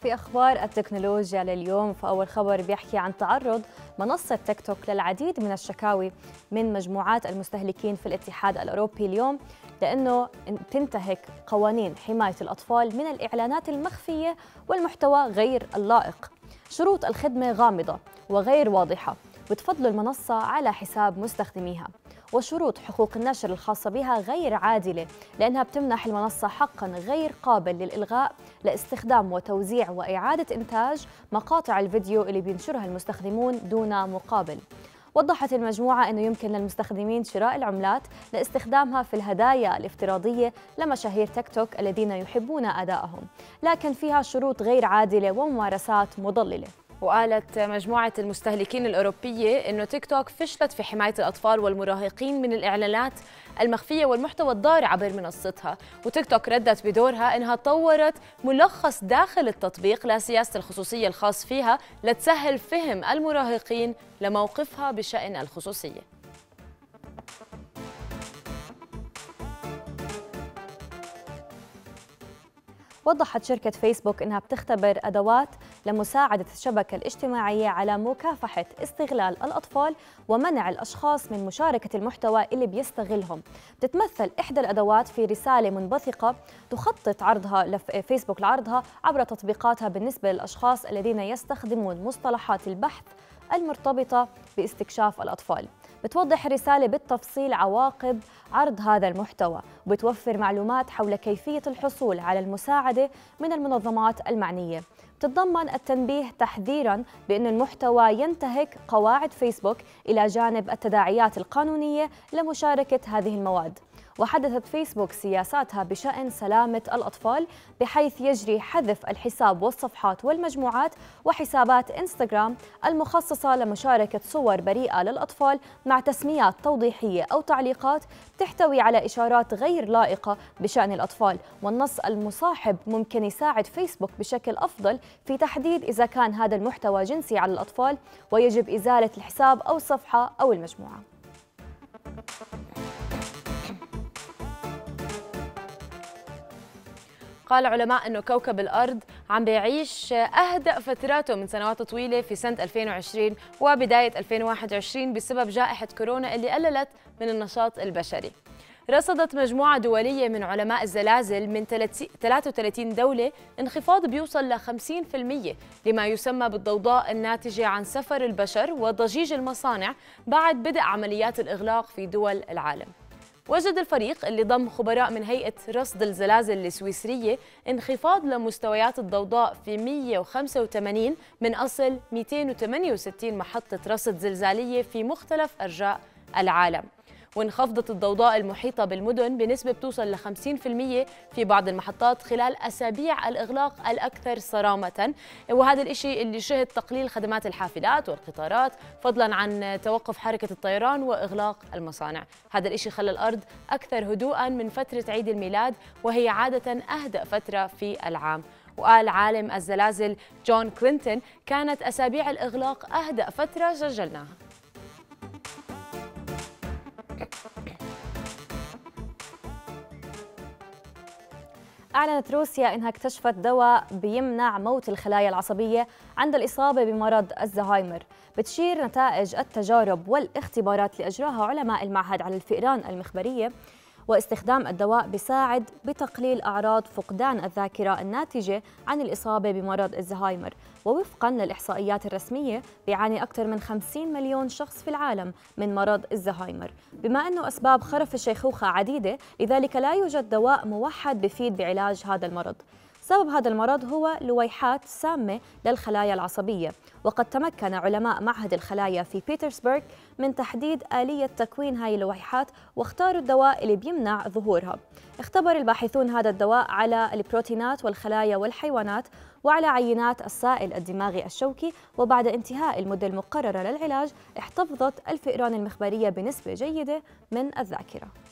في أخبار التكنولوجيا لليوم، فأول خبر بيحكي عن تعرض منصة تيك توك للعديد من الشكاوي من مجموعات المستهلكين في الاتحاد الأوروبي اليوم، لأنه تنتهك قوانين حماية الأطفال من الإعلانات المخفية والمحتوى غير اللائق. شروط الخدمة غامضة وغير واضحة، بتفضل المنصة على حساب مستخدميها، وشروط حقوق النشر الخاصة بها غير عادلة، لأنها بتمنح المنصة حقاً غير قابل للإلغاء لاستخدام وتوزيع وإعادة إنتاج مقاطع الفيديو اللي بينشرها المستخدمون دون مقابل. وضحت المجموعة أنه يمكن للمستخدمين شراء العملات لاستخدامها في الهدايا الافتراضية لمشاهير تيك توك الذين يحبون أدائهم، لكن فيها شروط غير عادلة وممارسات مضللة. وقالت مجموعة المستهلكين الأوروبية إنه تيك توك فشلت في حماية الأطفال والمراهقين من الإعلانات المخفية والمحتوى الضار عبر منصتها، وتيك توك ردت بدورها إنها طورت ملخص داخل التطبيق لسياسة الخصوصية الخاص فيها لتسهل فهم المراهقين لموقفها بشأن الخصوصية. وضحت شركة فيسبوك أنها بتختبر أدوات لمساعدة الشبكة الاجتماعية على مكافحة استغلال الأطفال ومنع الأشخاص من مشاركة المحتوى اللي بيستغلهم. بتتمثل إحدى الأدوات في رسالة منبثقة تخطط عرضها لفيسبوك لعرضها عبر تطبيقاتها بالنسبة للأشخاص الذين يستخدمون مصطلحات البحث المرتبطة باستكشاف الأطفال. بتوضح الرسالة بالتفصيل عواقب عرض هذا المحتوى، وبتوفر معلومات حول كيفية الحصول على المساعدة من المنظمات المعنية. بتتضمن التنبيه تحذيراً بأن المحتوى ينتهك قواعد فيسبوك إلى جانب التداعيات القانونية لمشاركة هذه المواد. وحدثت فيسبوك سياساتها بشأن سلامة الأطفال، بحيث يجري حذف الحساب والصفحات والمجموعات وحسابات إنستغرام المخصصة لمشاركة صور بريئة للأطفال مع تسميات توضيحية أو تعليقات تحتوي على إشارات غير لائقة بشأن الأطفال. والنص المصاحب ممكن يساعد فيسبوك بشكل أفضل في تحديد إذا كان هذا المحتوى جنسي على الأطفال، ويجب إزالة الحساب أو الصفحة أو المجموعة. قال علماء أنه كوكب الأرض عم بيعيش أهدأ فتراته من سنوات طويلة في سنة 2020 وبداية 2021 بسبب جائحة كورونا اللي قللت من النشاط البشري. رصدت مجموعة دولية من علماء الزلازل من 33 دولة انخفاض بيوصل ل 50% لما يسمى بالضوضاء الناتجة عن سفر البشر وضجيج المصانع بعد بدء عمليات الإغلاق في دول العالم. وجد الفريق اللي ضم خبراء من هيئة رصد الزلازل السويسرية انخفاض لمستويات الضوضاء في 185 من أصل 268 محطة رصد زلزالية في مختلف أرجاء العالم. وانخفضت الضوضاء المحيطة بالمدن بنسبة بتوصل ل 50% في بعض المحطات خلال أسابيع الإغلاق الأكثر صرامة، وهذا الإشي اللي شهد تقليل خدمات الحافلات والقطارات فضلا عن توقف حركة الطيران وإغلاق المصانع. هذا الإشي خلى الأرض أكثر هدوءا من فترة عيد الميلاد، وهي عادة أهدأ فترة في العام. وقال عالم الزلازل جون كلينتون: كانت أسابيع الإغلاق أهدأ فترة سجلناها. أعلنت روسيا أنها اكتشفت دواء بيمنع موت الخلايا العصبية عند الإصابة بمرض الزهايمر. بتشير نتائج التجارب والاختبارات اللي أجراها علماء المعهد على الفئران المخبرية واستخدام الدواء بيساعد بتقليل أعراض فقدان الذاكرة الناتجة عن الإصابة بمرض الزهايمر. ووفقاً للإحصائيات الرسمية بيعاني أكثر من 50 مليون شخص في العالم من مرض الزهايمر. بما أنه أسباب خرف الشيخوخة عديدة، لذلك لا يوجد دواء موحد بفيد بعلاج هذا المرض. سبب هذا المرض هو لويحات سامة للخلايا العصبية، وقد تمكن علماء معهد الخلايا في بيترسبرغ من تحديد آلية تكوين هاي اللويحات واختاروا الدواء اللي بيمنع ظهورها. اختبر الباحثون هذا الدواء على البروتينات والخلايا والحيوانات وعلى عينات السائل الدماغي الشوكي، وبعد انتهاء المدة المقررة للعلاج احتفظت الفئران المخبرية بنسبة جيدة من الذاكرة.